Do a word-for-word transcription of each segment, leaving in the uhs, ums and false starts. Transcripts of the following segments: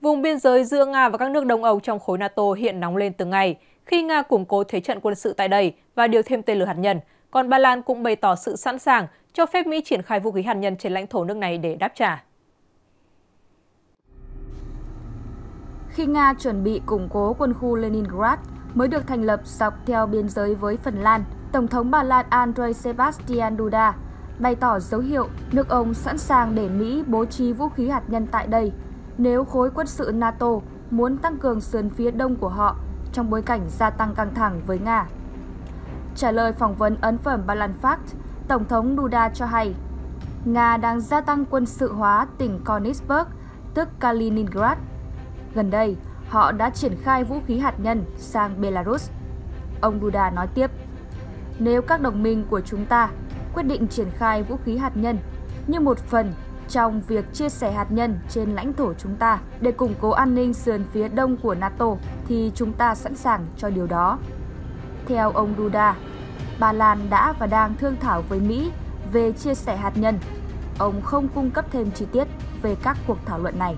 Vùng biên giới giữa Nga và các nước Đông Âu trong khối NATO hiện nóng lên từng ngày khi Nga củng cố thế trận quân sự tại đây và điều thêm tên lửa hạt nhân. Còn Ba Lan cũng bày tỏ sự sẵn sàng cho phép Mỹ triển khai vũ khí hạt nhân trên lãnh thổ nước này để đáp trả. Khi Nga chuẩn bị củng cố quân khu Leningrad mới được thành lập dọc theo biên giới với Phần Lan, Tổng thống Ba Lan Andrzej Sebastian Duda bày tỏ dấu hiệu nước ông sẵn sàng để Mỹ bố trí vũ khí hạt nhân tại đây nếu khối quân sự NATO muốn tăng cường sườn phía đông của họ trong bối cảnh gia tăng căng thẳng với Nga. Trả lời phỏng vấn ấn phẩm Ba Lan Fact, Tổng thống Duda cho hay, Nga đang gia tăng quân sự hóa tỉnh Konigsberg, tức Kaliningrad. Gần đây, họ đã triển khai vũ khí hạt nhân sang Belarus. Ông Duda nói tiếp, nếu các đồng minh của chúng ta quyết định triển khai vũ khí hạt nhân như một phần trong việc chia sẻ hạt nhân trên lãnh thổ chúng ta để củng cố an ninh sườn phía đông của NATO, thì chúng ta sẵn sàng cho điều đó. Theo ông Duda, Ba Lan đã và đang thương thảo với Mỹ về chia sẻ hạt nhân. Ông không cung cấp thêm chi tiết về các cuộc thảo luận này.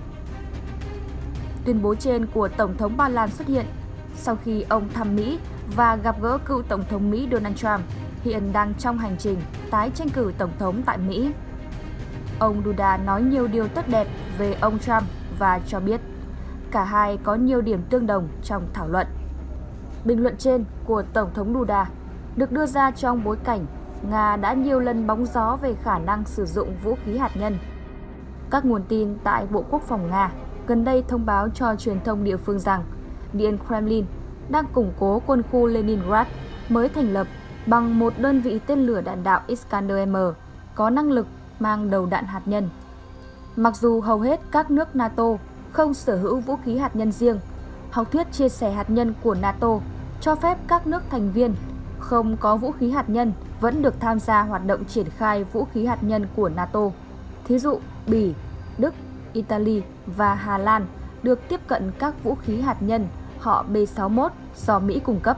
Tuyên bố trên của Tổng thống Ba Lan xuất hiện sau khi ông thăm Mỹ và gặp gỡ cựu Tổng thống Mỹ Donald Trump, hiện đang trong hành trình tái tranh cử Tổng thống tại Mỹ. Ông Duda nói nhiều điều tốt đẹp về ông Trump và cho biết cả hai có nhiều điểm tương đồng trong thảo luận. Bình luận trên của Tổng thống Duda được đưa ra trong bối cảnh Nga đã nhiều lần bóng gió về khả năng sử dụng vũ khí hạt nhân. Các nguồn tin tại Bộ Quốc phòng Nga gần đây thông báo cho truyền thông địa phương rằng Điện Kremlin đang củng cố quân khu Leningrad mới thành lập bằng một đơn vị tên lửa đạn đạo Iskander M có năng lực mang đầu đạn hạt nhân. Mặc dù hầu hết các nước NATO không sở hữu vũ khí hạt nhân riêng, học thuyết chia sẻ hạt nhân của NATO cho phép các nước thành viên không có vũ khí hạt nhân vẫn được tham gia hoạt động triển khai vũ khí hạt nhân của NATO. Thí dụ, Bỉ, Đức, Italy và Hà Lan được tiếp cận các vũ khí hạt nhân họ B sáu mươi mốt do Mỹ cung cấp.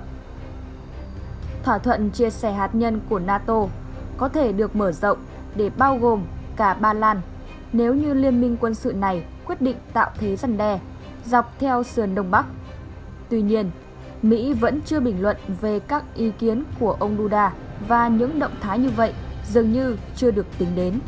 Thỏa thuận chia sẻ hạt nhân của NATO có thể được mở rộng để bao gồm cả Ba Lan nếu như liên minh quân sự này quyết định tạo thế răn đe dọc theo sườn Đông Bắc. Tuy nhiên, Mỹ vẫn chưa bình luận về các ý kiến của ông Duda và những động thái như vậy dường như chưa được tính đến.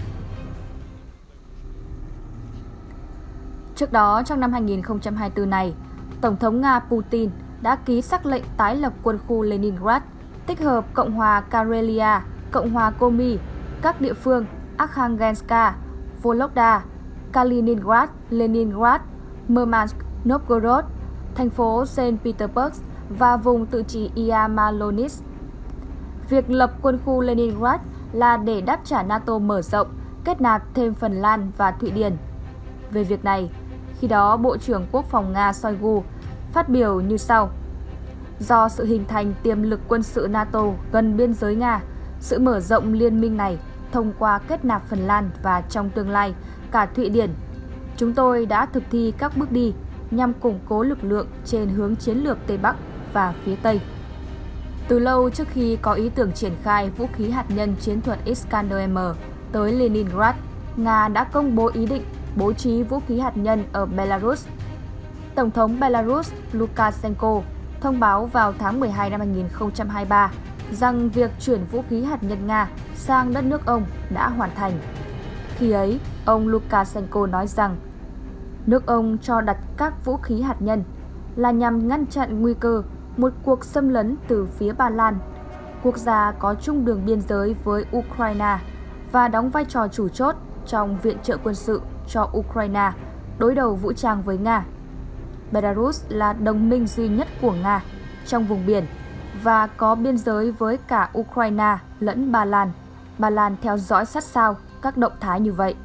Trước đó, trong năm hai nghìn không trăm hai mươi tư này, Tổng thống Nga Putin đã ký sắc lệnh tái lập quân khu Leningrad, tích hợp Cộng hòa Karelia, Cộng hòa Komi, các địa phương Arkhangelsk, Vologda, Kaliningrad, Leningrad, Murmansk, Novgorod, thành phố Saint Petersburg và vùng tự trị Yamalonis. Việc lập quân khu Leningrad là để đáp trả NATO mở rộng, kết nạp thêm Phần Lan và Thụy Điển. Về việc này, khi đó Bộ trưởng Quốc phòng Nga Shoigu phát biểu như sau. Do sự hình thành tiềm lực quân sự NATO gần biên giới Nga, sự mở rộng liên minh này thông qua kết nạp Phần Lan và trong tương lai cả Thụy Điển, chúng tôi đã thực thi các bước đi nhằm củng cố lực lượng trên hướng chiến lược Tây Bắc và phía Tây. Từ lâu trước khi có ý tưởng triển khai vũ khí hạt nhân chiến thuật Iskander M tới Leningrad, Nga đã công bố ý định bố trí vũ khí hạt nhân ở Belarus. Tổng thống Belarus Lukashenko thông báo vào tháng mười hai năm hai nghìn không trăm hai mươi ba rằng việc chuyển vũ khí hạt nhân Nga sang đất nước ông đã hoàn thành. Khi ấy, ông Lukashenko nói rằng nước ông cho đặt các vũ khí hạt nhân là nhằm ngăn chặn nguy cơ một cuộc xâm lấn từ phía Ba Lan, quốc gia có chung đường biên giới với Ukraine và đóng vai trò chủ chốt trong viện trợ quân sự cho Ukraine đối đầu vũ trang với Nga. Belarus là đồng minh duy nhất của Nga trong vùng biển và có biên giới với cả Ukraine lẫn Ba Lan. Ba Lan theo dõi sát sao các động thái như vậy.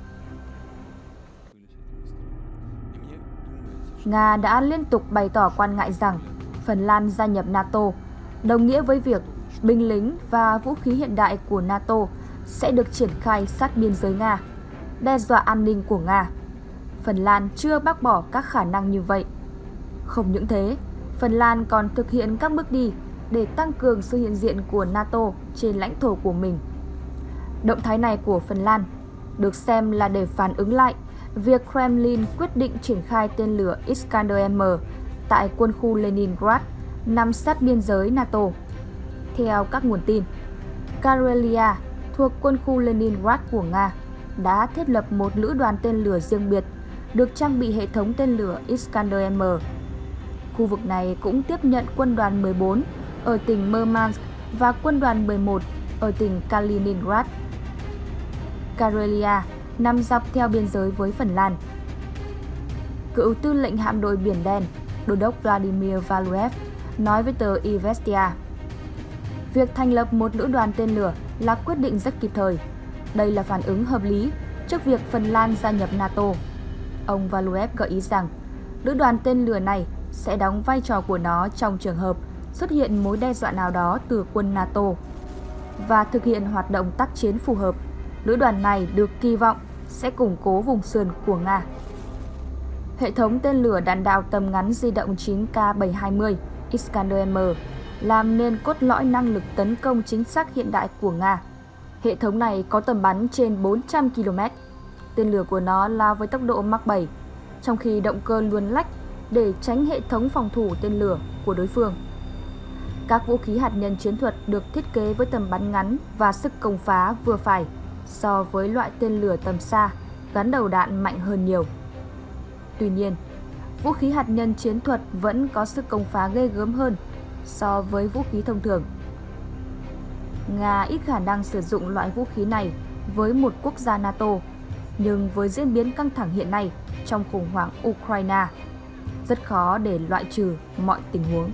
Nga đã liên tục bày tỏ quan ngại rằng Phần Lan gia nhập NATO đồng nghĩa với việc binh lính và vũ khí hiện đại của NATO sẽ được triển khai sát biên giới Nga, đe dọa an ninh của Nga. Phần Lan chưa bác bỏ các khả năng như vậy. Không những thế, Phần Lan còn thực hiện các bước đi để tăng cường sự hiện diện của NATO trên lãnh thổ của mình. Động thái này của Phần Lan được xem là để phản ứng lại việc Kremlin quyết định triển khai tên lửa Iskander M tại quân khu Leningrad nằm sát biên giới NATO. Theo các nguồn tin, Karelia thuộc quân khu Leningrad của Nga đã thiết lập một lữ đoàn tên lửa riêng biệt được trang bị hệ thống tên lửa Iskander M. Khu vực này cũng tiếp nhận quân đoàn mười bốn ở tỉnh Murmansk và quân đoàn mười một ở tỉnh Kaliningrad. Karelia nằm dọc theo biên giới với Phần Lan. Cựu tư lệnh hạm đội Biển Đen, Đô đốc Vladimir Valuev nói với tờ Izvestia, việc thành lập một lữ đoàn tên lửa là quyết định rất kịp thời. Đây là phản ứng hợp lý trước việc Phần Lan gia nhập NATO. Ông Valuev gợi ý rằng lữ đoàn tên lửa này sẽ đóng vai trò của nó trong trường hợp xuất hiện mối đe dọa nào đó từ quân NATO và thực hiện hoạt động tác chiến phù hợp. Lữ đoàn này được kỳ vọng sẽ củng cố vùng sườn của Nga. Hệ thống tên lửa đạn đạo tầm ngắn di động chín K bảy hai mươi Iskander M làm nên cốt lõi năng lực tấn công chính xác hiện đại của Nga. Hệ thống này có tầm bắn trên bốn trăm ki lô mét. Tên lửa của nó lao với tốc độ Mach bảy, trong khi động cơ luồn lách để tránh hệ thống phòng thủ tên lửa của đối phương. Các vũ khí hạt nhân chiến thuật được thiết kế với tầm bắn ngắn và sức công phá vừa phải so với loại tên lửa tầm xa gắn đầu đạn mạnh hơn nhiều. Tuy nhiên, vũ khí hạt nhân chiến thuật vẫn có sức công phá ghê gớm hơn so với vũ khí thông thường. Nga ít khả năng sử dụng loại vũ khí này với một quốc gia NATO, nhưng với diễn biến căng thẳng hiện nay trong khủng hoảng Ukraine, rất khó để loại trừ mọi tình huống.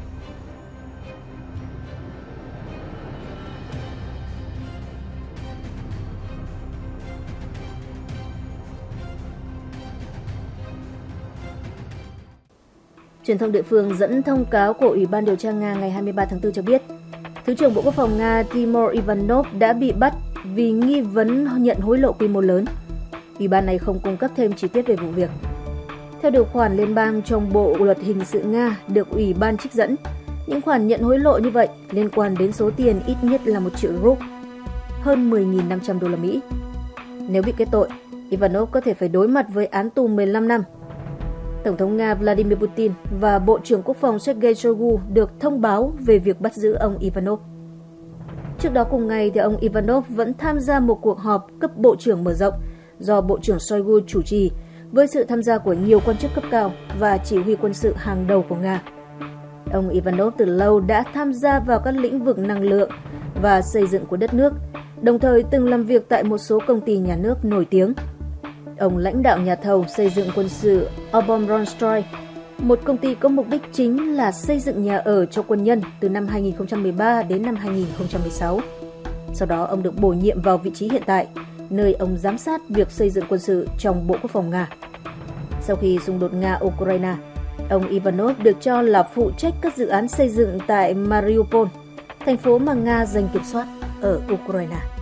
Truyền thông địa phương dẫn thông cáo của Ủy ban điều tra Nga ngày hai mươi ba tháng tư cho biết, Thứ trưởng Bộ Quốc phòng Nga Timur Ivanov đã bị bắt vì nghi vấn nhận hối lộ quy mô lớn. Ủy ban này không cung cấp thêm chi tiết về vụ việc. Theo điều khoản liên bang trong Bộ luật hình sự Nga được Ủy ban trích dẫn, những khoản nhận hối lộ như vậy liên quan đến số tiền ít nhất là một triệu rúp, hơn mười nghìn năm trăm đô la Mỹ. Nếu bị kết tội, Ivanov có thể phải đối mặt với án tù mười lăm năm. Tổng thống Nga Vladimir Putin và Bộ trưởng Quốc phòng Sergei Shoigu được thông báo về việc bắt giữ ông Ivanov. Trước đó cùng ngày, thì ông Ivanov vẫn tham gia một cuộc họp cấp bộ trưởng mở rộng do Bộ trưởng Shoigu chủ trì với sự tham gia của nhiều quan chức cấp cao và chỉ huy quân sự hàng đầu của Nga. Ông Ivanov từ lâu đã tham gia vào các lĩnh vực năng lượng và xây dựng của đất nước, đồng thời từng làm việc tại một số công ty nhà nước nổi tiếng. Ông lãnh đạo nhà thầu xây dựng quân sự Oboronstroi, một công ty có mục đích chính là xây dựng nhà ở cho quân nhân từ năm hai nghìn không trăm mười ba đến năm hai nghìn không trăm mười sáu. Sau đó ông được bổ nhiệm vào vị trí hiện tại, nơi ông giám sát việc xây dựng quân sự trong Bộ Quốc phòng Nga. Sau khi xung đột Nga-Ukraine, ông Ivanov được cho là phụ trách các dự án xây dựng tại Mariupol, thành phố mà Nga giành kiểm soát ở Ukraine.